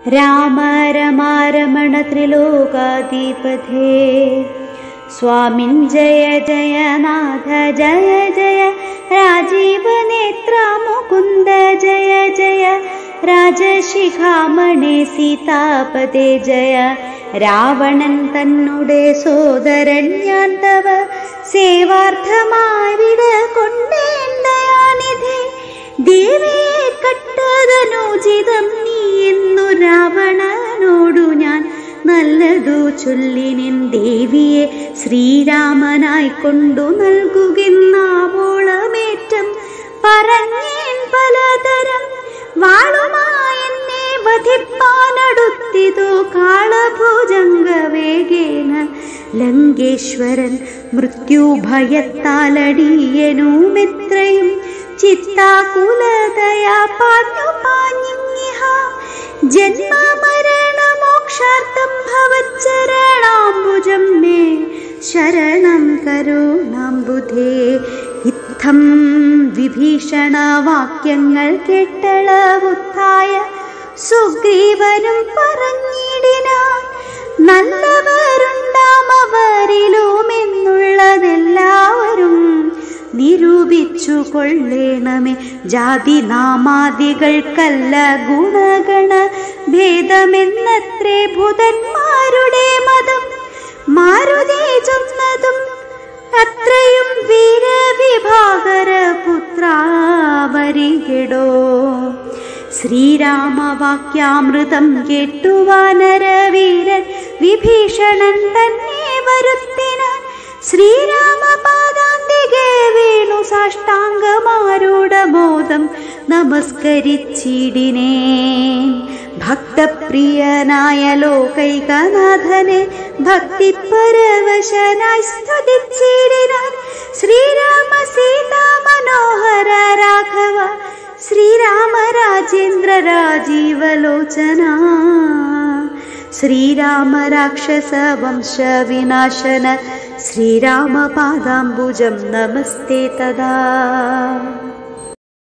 രാമ രമാരമണ ത്രിലോകാധിപതേ സ്വാമിൻ ജയ ജയ നാഥ ജയ ജയ രാജീവനേത്ര മുകുന്ദ ജയ ജയ രാജശിഖാമണി സീതാപതേ ജയ രാവണൻ തന്നുടെ സോദരൻ ഞാൻ തവ സേവാർത്ഥമായി വിട കൊണ്ടേണ്ടയാനിധി ദേവിയെ കട്ടതനോചിതം നീ എന്നു രാവണനോടു ഞാൻ നല്ലതു ചൊല്ലിനിൻ ദേവിയെ ശ്രീരാമനായി കൊണ്ടു നൽകുകിന്നാവോളമേറ്റം പറഞ്ഞേൻ പലതരം വാളുമായെന്നെ വധിപ്പാനടുത്തിതോ കാളഭുജംഗവേഗേന ലങ്കേശ്വരൻ മൃത്യുഭയത്താലടിയനുമെത്രയും ചിത്താകുലതയാ പാഞ്ഞു പാഞ്ഞിങ്ങിഹ ജന്മമരണമോക്ഷാർത്ഥം ഭവച്ചരണാംബുജം മേ ശരണം കരുണാംബുധേ. ഇത്തം വിഭീഷണവാക്യങ്ങൾ കേട്ടളവുത്തായ സുഗ്രീവനും പറഞ്ഞിടിനാൻ, നല്ലവരുണ്ടാമവരിലുമെന്നുള്ളതെല്ലാവരും നിരൂപിച്ചു കൊള്ളേണമേ. ജാതി നാമാദികൾക്കല്ല ഗുണഗണ ഭേദമെന്നത്രേ ഭൂതന്മാരുടെ മതം. മാരുതി ചൊന്നതും അത്രയും വീരവിഭാകര പുത്രാവരികെടോ. ശ്രീരാമവാക്യാമൃതം കേട്ടു വാനരവീരൻ വിഭീഷണൻ തന്നെ വരുത്തിനാൻ. ശ്രീരാമപാദാന്തികെ വീണു സാഷ്ടാംഗമാരൂഢബോധം നമസ്കരിച്ചിടിനേൻ. ഭക്തപ്രിയനായ ലോകൈകനാഥനെ ഭക്തിപരവശനായി സ്തുതിച്ചിടിനാൻ. ശ്രീരാമ സീതാ മനോഹര രാഘവ ശ്രീരാമ രാജേന്ദ്ര രാജീവലോചന ശ്രീരാമ രാക്ഷസ വംശ വിനാശന ശ്രീരാമ പാദാംബുജം നമസ്തേ തദാ.